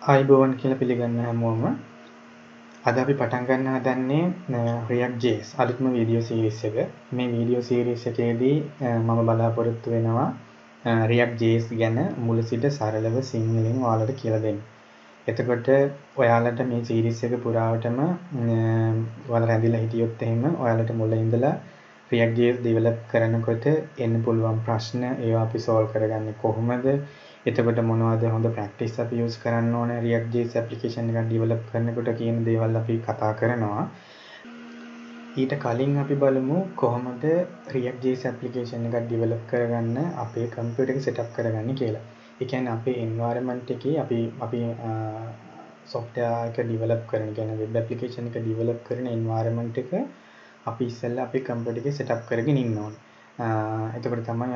ආයිබෝවන් කියලා පිළිගන්න හැමෝම අද අපි පටන් ගන්න හදන්නේ React.js අලුත්ම වීඩියෝ සීරීස් එක. මේ වීඩියෝ සීරීස් එකේදී මම බලාපොරොත්තු වෙනවා React.js ගැන මුල සිට සරලව සිංහලෙන් ඔයාලට කියලා දෙන්න. එතකොට ඔයාලට මේ සීරීස් එක පුරාවටම ඔයාලා රැඳිලා හිටියොත් එහෙම ඔයාලට මුල ඉඳලා React.js develop කරනකොට එන්න පුළුවන් ප්‍රශ්න ඒවා අපි solve කරගන්නේ කොහොමද? එතකොට මොනවද හොඳ ප්‍රැක්ටිස් අපි යූස් කරන්න ඕනේ React.js application එකක් develop කරනකොට කියන දේවල් අපි කතා කරනවා. ඊට කලින් අපි බලමු කොහොමද React.js application එකක් develop කරගන්න අපේ computer එක setup කරගන්නේ කියලා. ඒ කියන්නේ අපේ environment එකේ අපි software එක develop කරන කියන්නේ web application එක develop කරන environment එක අපි ඉස්සෙල්ලා අපේ computer එකේ setup කරගෙන ඉන්න ඕනේ. එතකොට තමයි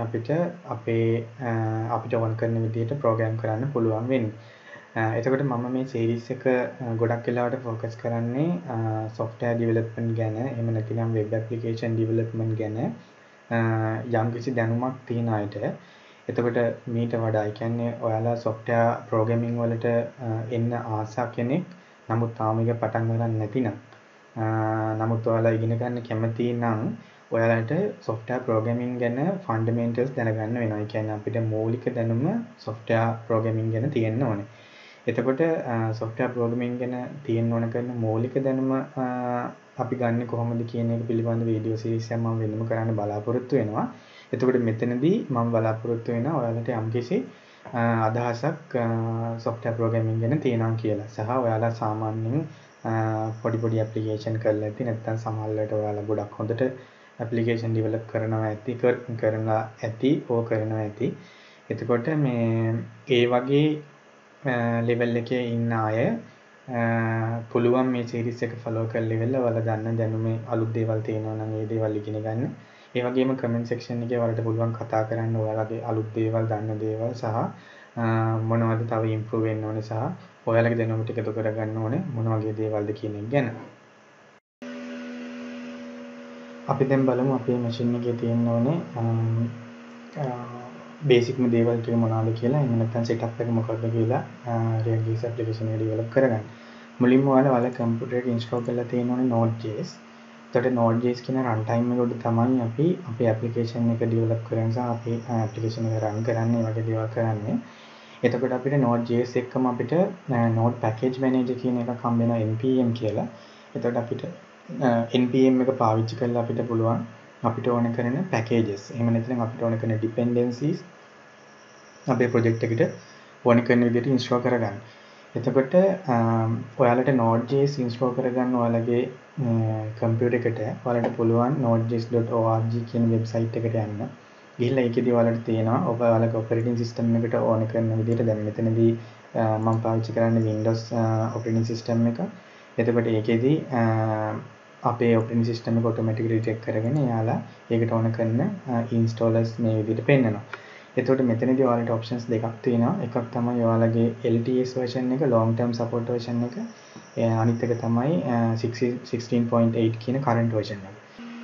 අපිට ඕන කරන විදිහට ප්‍රෝග්‍රෑම් කරන්න පුළුවන් වෙන්නේ. එතකොට මම මේ සීරීස් එක ගොඩක් වෙලාවට ફોකස් කරන්නේ software development ගැන, එහෙම නැතිනම් web application development ගැන යම්කිසි දැනුමක් තියෙන අයට. එතකොට මීට වඩා කියන්නේ ඔයාලා software programming වලට එන්න ආසා කෙනෙක් නමුත් තාම එක පටන් ගන්න නැතිනම් නමුත් ඔයාලා ඉගෙන ගන්න කැමති නම් ඔයාලට software programming ගැන fundamentals දැනගන්න වෙනවා. ඒ කියන්නේ අපිට මූලික දැනුම software programming ගැන තියෙන්න ඕනේ. එතකොට software programming ගැන තියෙන්න ඕන කරන මූලික දැනුම අපි ගන්න කොහොමද කියන එක පිළිබඳ වීඩියෝ සීරීස් එකක් මම වෙනම කරන්න බලාපොරොත්තු වෙනවා. එතකොට මෙතනදී මම බලාපොරොත්තු වෙනවා ඔයාලට යම්කිසි අදහසක් software programming ගැන තියෙනවා කියලා. සහ ඔයාලා සාමාන්‍යයෙන් පොඩි application කරලා ඇති නැත්නම් සමහර වෙලාවට ඔයාලා ගොඩක් හොඳට application develop කරනවා ඇති. එතකොට මේ ඒ වගේ level එකේ ඉන්න අය පුළුවන් මේ series එක follow කරලා ඉවරලා ඔයාලා දන්න දැනුමේ අලුත් දේවල් තියෙනවා නම් ඒ දේවල් ඉගෙන ගන්න. ඒ වගේම comment section එකේ ඔයාලට පුළුවන් කතා කරන්න ඔයාලගේ අලුත් දේවල් දන්න දේවල් සහ මොනවද තව improve වෙන්න ඕනේ සහ ඔයාලගේ දැනුම ටික එකතු කරගන්න ඕනේ මොන වගේ දේවල්ද කියන එක ගැන. අපි දැන් බලමු අපේ මැෂින් එකේ තියෙන්න ඕනේ බේසික්ම දේවල් ටික මොනවද කියලා. එහෙම නැත්නම් setup එක මොකක්ද කියලා React.js application එක develop කරගන්න. මුලින්ම ඔයාලා computer එක install කරලා තියෙන්න ඕනේ Node.js. එතකොට Node.js කියන runtime එක උඩ තමයි අපි අපේ application එක develop කරන නිසා අපේ application එක run කරන්නේ වගේ දේවල් කරන්නේ. එතකොට අපිට Node.js එක්කම අපිට Node package manager කියන එකක් හම්බ වෙනවා npm කියලා. එතකොට අපිට npm එක පාවිච්චි කරලා අපිට පුළුවන් අපිට ඕන කරන packages එහෙම නැත්නම් අපිට ඕන කරන dependencies අපේ project එකට ඕන කරන විදිහට install කරගන්න. එතකොට ඔයාලට Node.js install කරගන්න ඔයාලගේ computer එකට ඔයාලට පුළුවන් nodejs.org කියන website එකට යන්න. ගිහිල්ලා ඒකේදී ඔයාලට තියෙනවා ඔයාලගේ operating system එකට ඕන කරන විදිහට දැන් මෙතනදී මම පාවිච්චි කරන්නේ Windows operating system එක. එතකොට ඒකේදී අපේ operating system එක automatically detect කරගෙන එයාලා ඒකට ඕන කරන installers මේ විදිහට පෙන්නනවා. එතකොට මෙතනදී ඔයාලට options දෙකක් තියෙනවා. එකක් තමයි ඔයාලගේ LTS version එක long term support version එක. අනිත් එක තමයි 16.8 කියන current version එක.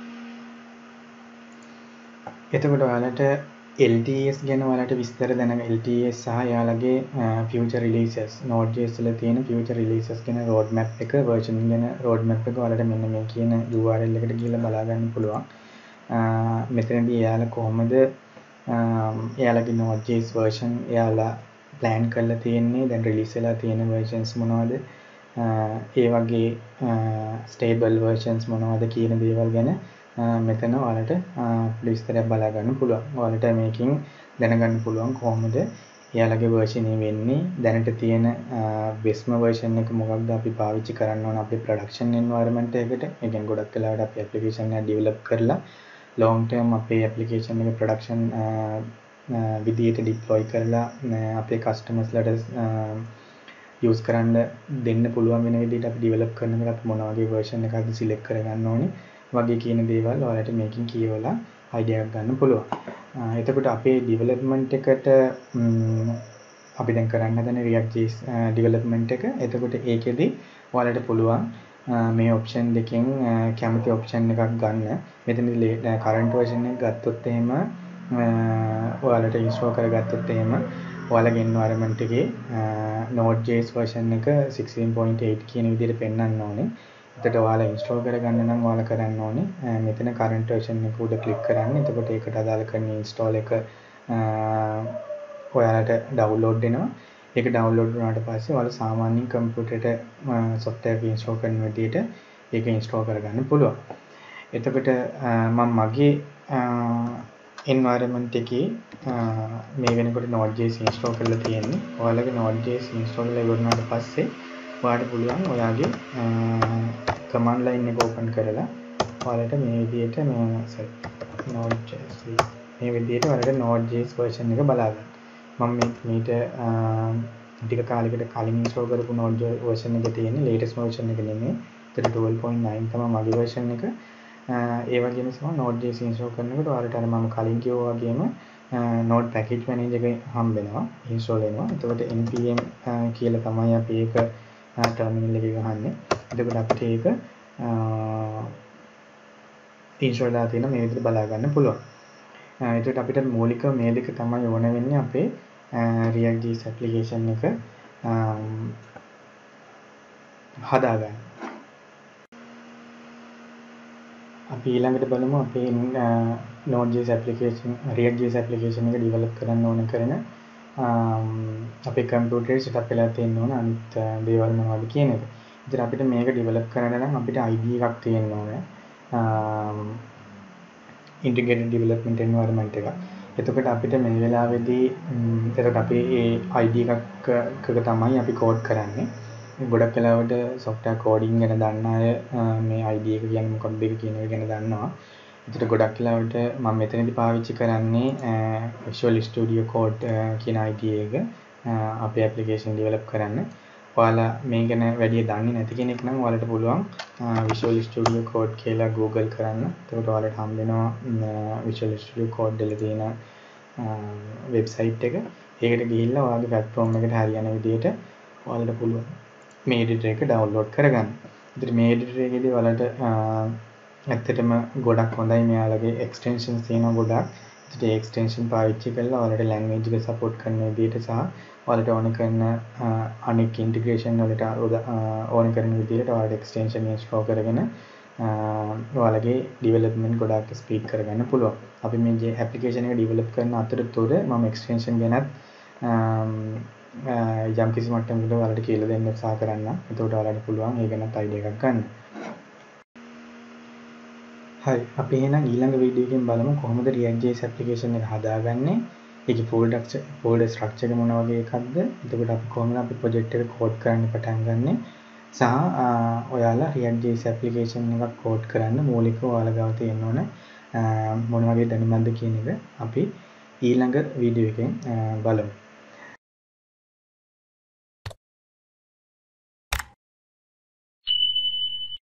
එතකොට ඔයාලට LTS ගැන ඔයාලට විස්තර දැනගන්න LTS සහ එයාලගේ future releases Node.js වල තියෙන future releases ගැන roadmap එක version ගැන roadmap එක ඔයාලට මෙන්න මේ කියන URL එකට ගිහිල්ලා බලා ගන්න පුළුවන්. මෙතනදී එයාලා කොහොමද එයාලගේ Node.js version එයාලා plan කරලා තියෙන්නේ දැන් release වෙලා තියෙන versions මොනවද ඒ වගේ stable versions මොනවද කියන දේවල් ගැන මෙතන ඔයාලට විස්තරයක් බලා ගන්න පුළුවන්. ඔයාලට මේකෙන් දැනගන්න පුළුවන් කොහොමද එයාලගේ version එක වෙන්නේ දැනට තියෙන bestම version එක මොකක්ද අපි පාවිච්චි කරන්න ඕන අපේ production environment එකට. ඒ කියන්නේ ගොඩක් වෙලාවට අපි application එක develop කරලා long term අපේ application එක production විදියට deploy කරලා අපේ customers ලට use කරන්න දෙන්න පුළුවන් වෙන විදිහට අපි develop කරනකොට අපි මොන වගේ version එකක්ද select කරගන්න ඕනේ වගේ කියන දේවල් ඔයාලට මේකෙන් කියවලා idea එකක් ගන්න පුළුවන්. එතකොට අපේ development එකට අපි දැන් කරන්න හදන React.js development එක. එතකොට ඒකෙදි ඔයාලට පුළුවන් මේ option දෙකෙන් කැමති option එකක් ගන්න. මෙතනදී current version එක ගත්තොත් එහෙම ඔයාලට install කරගත්තොත් එහෙම ඔයාලගේ environment එකේ Node.js version එක 16.8 කියන විදිහට පෙන්වන්න ඕනේ. එතකොට ඔයාලා install කරගන්න නම් ඔයාලා කරන්න ඕනේ මෙතන current version එක උඩ click කරන්න. එතකොට ඒකට අදාළ කරන install එක ඔයාලට download වෙනවා. ඒක download වුණාට පස්සේ ඔයාලා සාමාන්‍යයෙන් කම්පියුටරේට software එක install කරන විදිහට ඒක install කරගන්න පුළුවන්. එතකොට මම මගේ environment එකේ මේ වෙනකොට Node.js install කරලා තියෙන්නේ. ඔයාලගේ Node.js install කරලා ඉවරනාට පස්සේ ඔයාලට පුළුවන් ඔයාගේ command line එක open කරලා ඔයාලට මේ විදිහට Node.js මේ විදිහට ඔයාලට Node.js version එක බලා ගන්න. මම මේට ටික කාලයකට කලින් install කරපු Node.js version එක තියෙන්නේ latest version එක නෙමෙයි. ඒතර 12.9 තමයි මගේ version එක. ඒ වගේම තමයි Node.js install කරනකොට ඔයාලට අර මම කලින් කිව්වා වගේම Node package manager එක හම්බ වෙනවා install වෙනවා. එතකොට npm කියලා තමයි අපි ඒක terminal එකේ ගහන්නේ. එතකොට අපිට ඒක install ලා තියෙන මේ විදිහට බලා ගන්න පුළුවන්. එතකොට අපිට මූලික මේ දෙක තමයි ඕන වෙන්නේ අපේ React.js application එක හදාගන්න. අපි ඊළඟට බලමු අපේ Node.js application React.js application එක develop කරන්න ඕන කරන අපේ කම්පියුටරේ setup වෙලා තියෙන්න ඕන අනිත් දේවල් මොනවද කියන එක. ඉතින් අපිට මේක develop කරන්න නම් අපිට IDE එකක් තියෙන්න ඕනේ. integrated development environment එක. එතකොට අපිට මේ වෙලාවේදී එතකොට අපි මේ IDE එකක තමයි අපි code කරන්නේ. ගොඩක් වෙලාවට software coding ගැන දන්න අය මේ IDE එක කියන්නේ මොකක්ද කියන එක ගැන දන්නවා. ඒකට ගොඩක් වෙලාවට මම මෙතනදී පාවිච්චි කරන්නේ Visual Studio Code කියන IDE එක අපේ application develop කරන්න. ඔයාලා මේ ගැන වැඩි දන්නේ නැති කෙනෙක් නම් ඔයාලට පුළුවන් Visual Studio Code කියලා Google කරන්න. එතකොට ඔයාලට හම්බ වෙනවා Visual Studio Code වල තියෙන website එක. ඒකට ගිහිල්ලා ඔයාගේ platform එකට හරියන විදිහට ඔයාලට පුළුවන් මේ editor එක download කරගන්න. ඉතින් මේ editor එකේදී ඔයාලට ඇත්තටම ගොඩක් හොඳයි මෙයාලගේ extensions තියෙනවා ගොඩක්. ඉතින් ඒ extension පාවිච්චි කරලා ඔයාලට language එක support කරන විදිහට සහ ඔයාලට ඕන කරන අනෙක් integration වලට ඕන කරන විදිහට ඔයාලට extension install කරගෙන ඔයාලගේ development ගොඩක් speed කරගන්න පුළුවන්. අපි මේ application එක develop කරන අතරතුර මම extension ගැනත් යම් කිසි මට්ටමකට ඔයාලට කියලා දෙන්න උත්සාහ කරන්න. එතකොට ඔයාලට පුළුවන් ඒ ගැනත් idea එකක් ගන්න. හරි අපි එහෙනම් ඊළඟ වීඩියෝ එකෙන් බලමු කොහොමද React.js application එක හදාගන්නේ. ඒකේ folder structure එක මොන වගේ එකක්ද? එතකොට අපි කොහොමද අපි project එක code කරන්න පටන් ගන්නෙ? සහ ඔයාලා React.js application එකක් code කරන්න මූලිකව ඔයාලා ගාව තියෙන්න ඕන මොන වගේ දැනුමක්ද කියන එක අපි ඊළඟ වීඩියෝ එකෙන් බලමු.